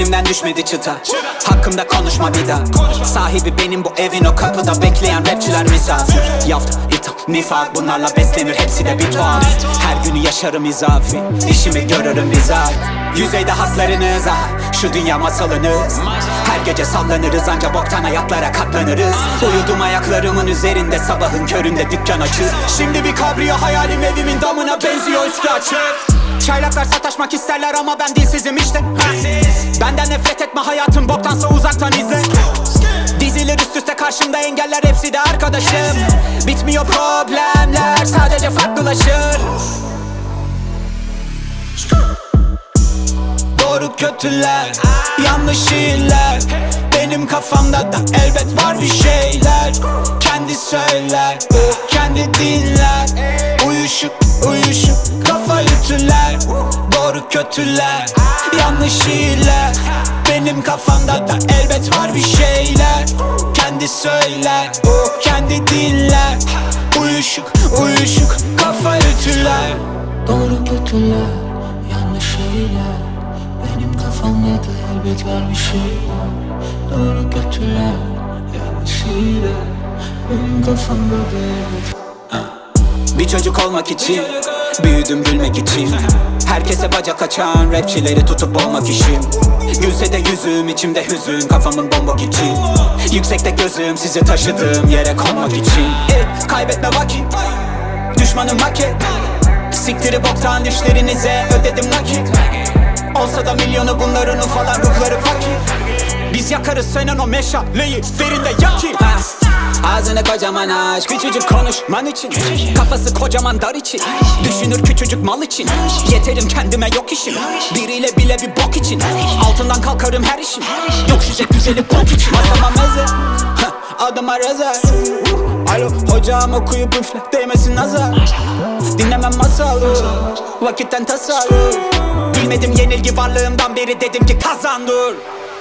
elimden düşmedi çıta. Hakkımda konuşma bir daha. Sahibi benim bu evin, o kapıda bekleyen rapçiler misafir. Yaft, itham, nifak, bunlarla beslenir hepsi de bir tuhaf. Her günü yaşarım izafi, işimi görürüm izah. Yüzeyde haslarınız şu dünya masalınız. Her gece sallanırız anca boktan hayatlara katlanırız. Uyudum ayaklarımın üzerinde, sabahın köründe dükkan açır. Şimdi bir kabriyo hayalim evimin damına benziyor üstü açık. Çaylaklar sataşmak isterler ama ben dilsizim işte. Benden nefret etme, hayatım boktansa uzaktan izle. Diziler üst üste karşımda, engeller hepsi de arkadaşım. Bitmiyor problemler, sadece farklılaşır. Doğru kötüler, yanlış şiirler. Benim kafamda da elbet var bir şeyler. Kendi söyler, kendi dinler. Uyuşuk uyuşuk kafa ütüler. Doğru kötüler, yanlış şiirler. Benim kafamda da elbet var bir şeyler. Kendi söyler, kendi dinler. Uyuşuk uyuşuk kafa ütüler. Doğru kötüler, yanlış şeyler. Benim kafamda da elbet var bir şeyler. Doğru kötüler, yanlış şeyler. Benim kafamda da elbet. Bir çocuk olmak için büyüdüm, gülmek için. Herkese bacak açan rapçileri tutup boğmak işim. Gülse de yüzüm, içimde hüzün, kafamın bombok için. Yüksekte gözüm, sizi taşıdığım yere konmak için. Kaybetme vakit, düşmanım maket. Siktiri boktan düşlerinize ödedim nakit. Olsa da milyonu bunların falan ruhları fakir. Biz yakarız senin o meşaleyi, verinde yakayım. Ağzını kocaman aç, küçücük konuşman için. Kafası kocaman dar için, düşünür küçücük mal için. Yeterim kendime, yok işim. Biriyle bile bir bok için. Altından kalkarım her işim. Yok şişe güzeli bok için. Masama meze, adıma reze. Alo hocam okuyup üfle, değmesin nazar. Dinlemem masalı, vakitten tasarruf. Bilmedim yenilgi, varlığımdan beri dedim ki kazan dur.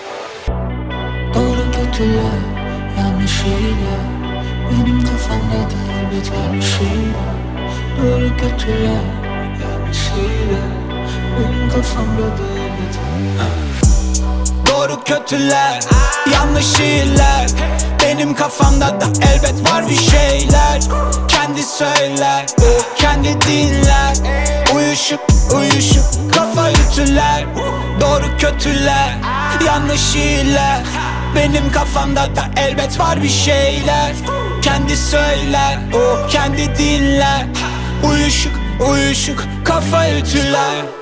Doğru kötüler, yanlış şeyler. Benim kafamda da elbet var bir şeyler. Doğru kötüler, yanlış şeyler. Benim kafamda da elbet var. Doğru kötüler, yanlış şiirler. Benim kafamda da elbet var bir şeyler. Kendi söyler, kendi dinler. Uyuşuk uyuşuk kafa ütüler. Doğru kötüler, yanlış şiirler. Benim kafamda da elbet var bir şeyler. Kendi söyler, kendi dinler. Uyuşuk uyuşuk kafa ütüler.